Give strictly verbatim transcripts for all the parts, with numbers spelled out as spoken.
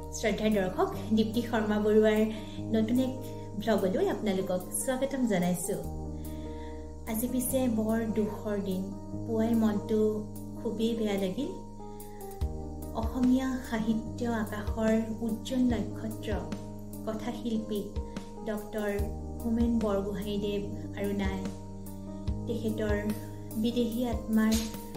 শ্ৰদ্ধাৰ দৰ্শক দীপ্তি শৰ্মা বৰুৱাৰ নতুন এক ব্লগলৈ আপোনালোকক স্বাগতম জনাইছো। আজি পিছে বৰ দুখৰ দিন, পুৱাই মনটো খুবেই বেয়া লাগিল। অসমীয়া সাহিত্য আকাশৰ উজ্জ্বল নক্ষত্ৰ কথাশিল্পী ডক্টৰ হোমেন বৰগোহাঞিদেৱ আৰু নাই তেখেতৰ বিদেহী আত্মাৰ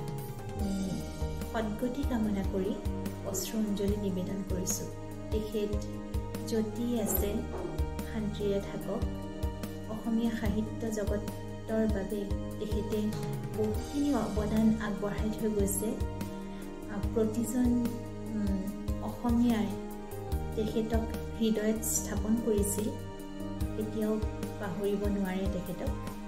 সদ্গতি কামনা কৰি অশ্ৰু অঞ্জলি নিবেদন কৰিছোঁ। তেখেত যতি আছে শান্তিৰে থাকক। অসমীয়া সাহিত্য জগতৰ বাবে তেখেতে বহুখিনি অৱদান আগবঢ়াই থৈ গৈছে। প্ৰতিজন অসমীয়াই তেখেতক হৃদয়ত স্থাপন কৰিছিল, কেতিয়াও পাহৰিব নোৱাৰে তেখেতক।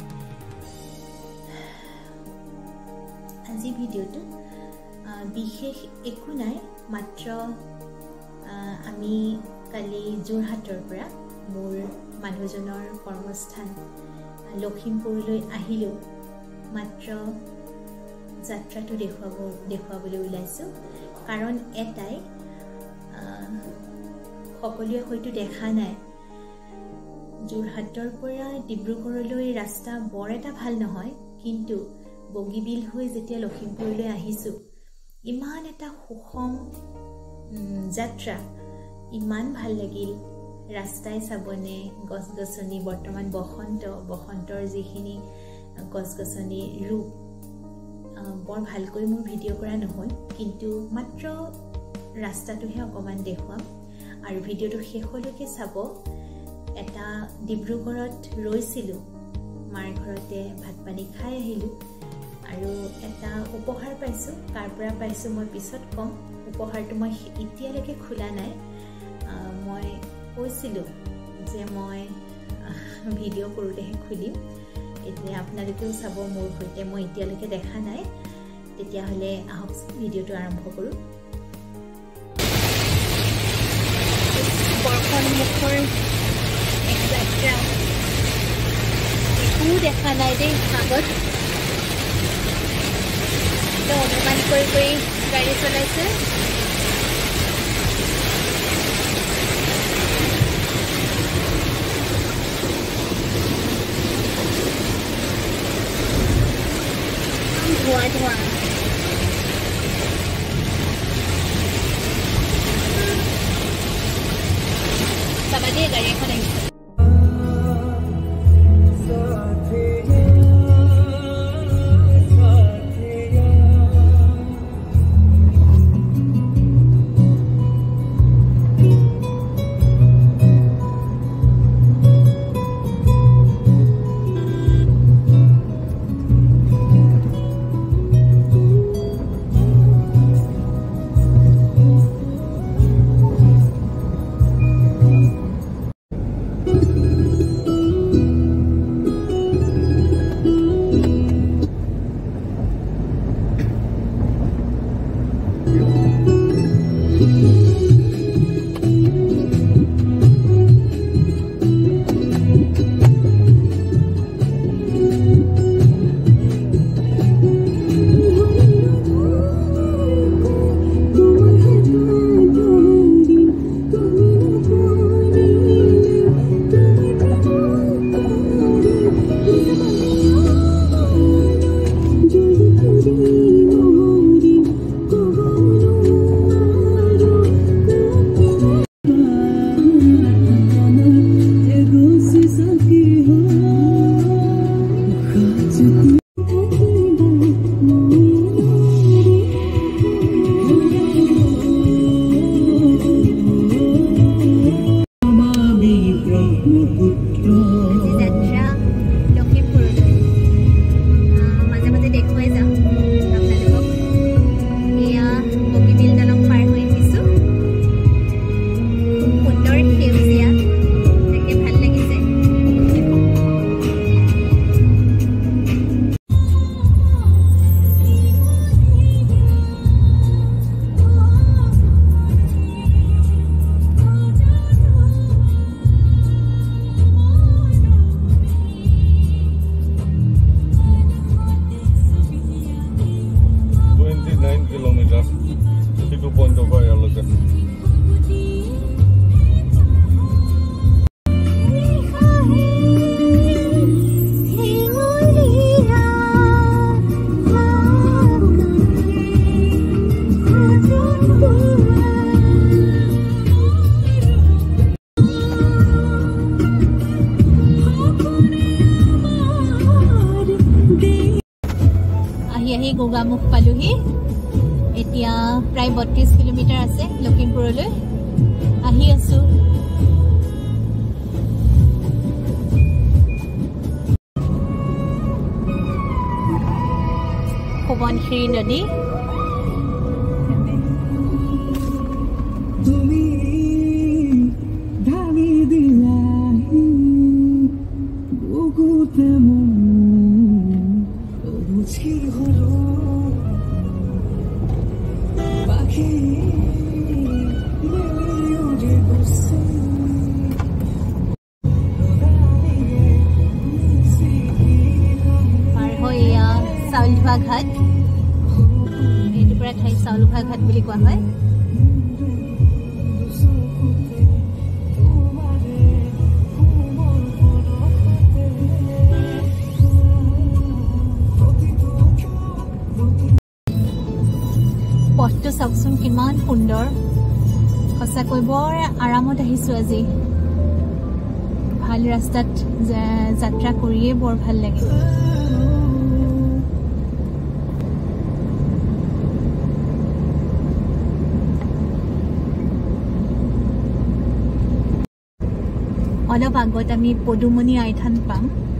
আজি ভিডিঅ'টো বিশেষ একো নাই, মাত্ৰ আমি কালি যোৰহাটৰ পৰা মোৰ মানুহজনৰ কৰ্মস্থান লখিমপুৰলৈ আহিলোঁ। মাত্ৰ যাত্ৰাটো দেখুৱাব দেখুৱাবলৈ ওলাইছোঁ, কাৰণ এটাই, সকলোৱে হয়তো দেখা নাই, যোৰহাটৰ পৰা ডিব্ৰুগড়লৈ ৰাস্তা বৰ এটা ভাল নহয়, কিন্তু বগীবিল হৈ যেতিয়া লখিমপুৰলৈ আহিছোঁ, ইমান এটা সুষম যাত্ৰা, ইমান ভাল লাগিল। ৰাস্তাই চাবনে গছ গছনি, বৰ্তমান বসন্ত বসন্তৰ যিখিনি গছ গছনিৰ ৰূপ, বৰ ভালকৈ মোৰ ভিডিঅ' কৰা নহ'ল, কিন্তু মাত্ৰ ৰাস্তাটোহে অকণমান দেখুৱাম আৰু ভিডিঅ'টো শেষলৈকে চাব। এটা ডিব্ৰুগড়ত ৰৈছিলোঁ, মাৰ ঘৰতে ভাত পানী খাই আহিলোঁ আৰু এটা উপহাৰ পাইছোঁ। কাৰ পৰা পাইছোঁ মই পিছত ক'ম। উপহাৰটো মই এতিয়ালৈকে খোলা নাই। মই কৈছিলোঁ যে মই ভিডিঅ' কৰোঁতেহে খুলিম। এতিয়া আপোনালোকেও চাব মোৰ সৈতে, মই এতিয়ালৈকে দেখা নাই। তেতিয়াহ'লে আহক ভিডিঅ'টো আৰম্ভ কৰোঁ। বৰ্ষণমুখৰ এক যাত্ৰা, একো দেখা নাই দেই আগত। অনুমান কৰি কৰি গাড়ী চলাইছে। ধোঁৱা ধোঁৱা চাবা দেই, গাড়ী এখন আহিছে। kilometer, Protitu Pol to Boraলৈকে। Gogamukh পালোহি এতিয়া প্ৰায় বত্ৰিশ কিলোমিটাৰ আছে লখিমপুৰলৈ আহি আছো সোৱণশিৰি নদী তুমি ঢালি দিলাহি বুকুতে বুঝি হলো পাখি উড়ে বসে পাৰ হৈ এয়া চাউলধোৱা ঘাট এইটো পৰা ঠাই চাউলধোৱা ঘাট বুলি কোৱা হয় পথটো চাওকচোন কিমান সুন্দৰ সঁচাকৈ বৰ আৰামত আহিছো আজি ভাল ৰাস্তাত যাত্ৰা কৰিয়ে বৰ ভাল লাগে অলপ আগত আমি পদুমণি আইথান পাম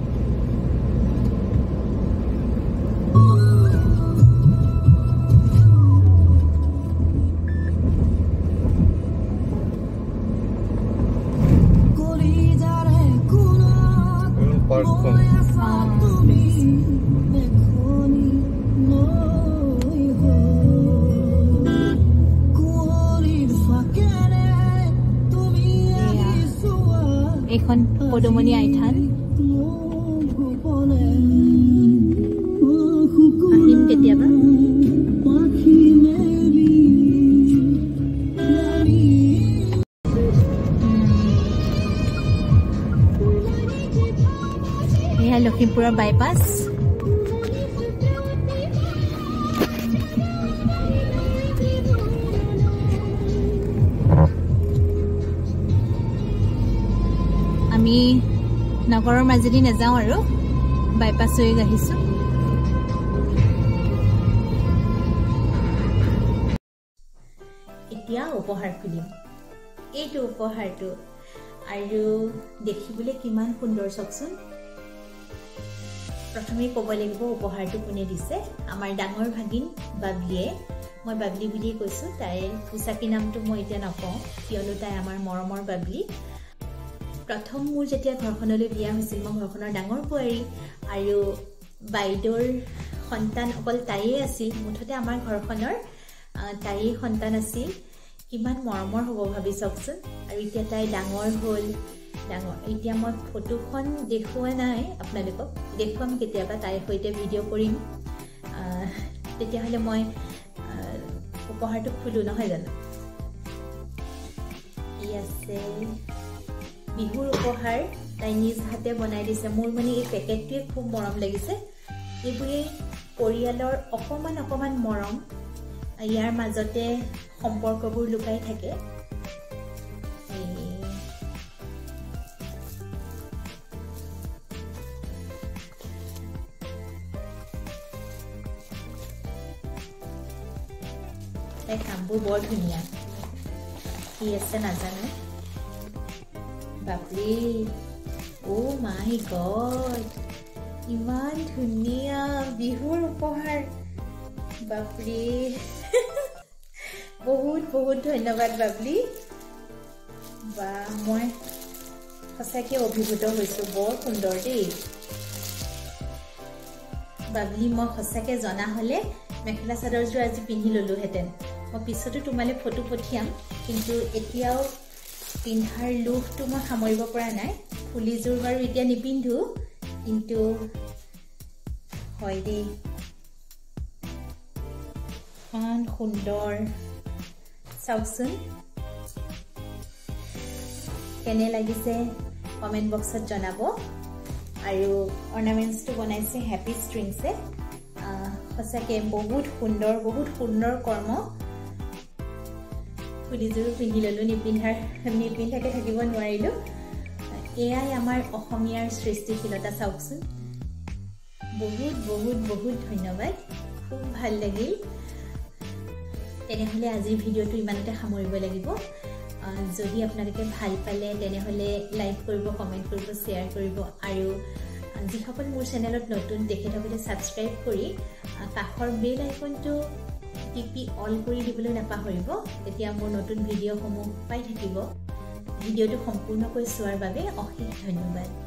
এখন পদুমণি আইথান আহিম কেতিয়াবা এয়া লখিমপুৰৰ বাইপাছ আমি নগৰৰ মাজেদি নাযাওঁ আৰু বাইপাছ হৈ আহিছো এতিয়া উপহাৰ খুলিম এইটো উপহাৰটো আৰু দেখিবলৈ কিমান সুন্দৰ চাওকচোন প্ৰথমে ক'ব লাগিব উপহাৰটো কোনে দিছে আমাৰ ডাঙৰ ভাগিন বাবলিয়ে মই বাবলি বুলি কৈছো তাইৰ ফুসাকি নামটো মই এতিয়া নকওঁ কিয়নো তাই আমাৰ মৰমৰ বাবলি প্ৰথম মোৰ যেতিয়া ঘৰখনলৈ বিয়া হৈছিল মই ঘৰখনৰ ডাঙৰ পোৱাৰী আৰু বাইদেউৰ সন্তান অকল তাইয়ে আছিল মুঠতে আমাৰ ঘৰখনৰ তাইয়ে সন্তান আছিল কিমান মৰমৰ হ'ব ভাবি চাওকচোন আৰু এতিয়া তাই ডাঙৰ হ'ল ডাঙৰ এতিয়া মই ফটোখন দেখুৱা নাই আপোনালোকক দেখুৱাম কেতিয়াবা তাইৰ সৈতে ভিডিঅ' কৰিম তেতিয়াহ'লে মই উপহাৰটো খুলো নহয় জানো ই আছে বিহুৰ উপহাৰ তাই নিজ হাতে বনাই দিছে মোৰ মানে এই পেকেটটোৱে খুব মৰম লাগিছে এইবোৰে পৰিয়ালৰ অকমান অকমান মৰম ইয়াৰ মাজতে সম্পৰ্কবোৰ লুকাই থাকে তাই কামবোৰ বৰ ধুনীয়া কি আছে নাজানো বাপৰে ও মাই গড ইমান ধুনীয়া বিহুৰ উপহাৰ বাপৰে বহুত বহুত ধন্যবাদ বাবলি বা মই সঁচাকৈ অভিভূত হৈছোঁ বৰ সুন্দৰ দেই বাবলি মই সঁচাকৈ জনা হ'লে মেখেলা চাদৰযোৰ আজি পিন্ধি ল'লোহেঁতেন মই পিছতো তোমালৈ ফটো পঠিয়াম কিন্তু এতিয়াও পিন্ধাৰ লুকটো মই সামৰিব পৰা নাই ফুলিযোৰ বাৰু এতিয়া নিপিন্ধো কিন্তু হয় দেই ইমান সুন্দৰ চাওকচোন কেনে লাগিছে কমেণ্ট বক্সত জনাব আৰু অৰ্নামেণ্টছটো বনাইছে হেপী ষ্ট্ৰিংছে সঁচাকৈ বহুত সুন্দৰ বহুত সুন্দৰ কৰ্ম ফুলিযোৰ পিন্ধি ল'লোঁ নিপিন্ধাৰ নিপিন্ধাকৈ থাকিব নোৱাৰিলোঁ এয়াই আমাৰ অসমীয়াৰ সৃষ্টিশীলতা চাওকচোন বহুত বহুত বহুত ধন্যবাদ খুব ভাল লাগিল তেনেহ'লে আজিৰ ভিডিঅ'টো ইমানতে সামৰিব লাগিব যদি আপোনালোকে ভাল পালে তেনেহ'লে লাইক কৰিব কমেণ্ট কৰিব শ্বেয়াৰ কৰিব আৰু যিসকল মোৰ চেনেলত নতুন তেখেতসকলে ছাবস্ক্ৰাইব কৰি কাষৰ বেল আইকনটো টিপি অল কৰি দিবলৈ নাপাহৰিব তেতিয়া মোৰ নতুন ভিডিঅ'সমূহ পাই থাকিব ভিডিঅ'টো সম্পূৰ্ণকৈ চোৱাৰ বাবে অশেষ ধন্যবাদ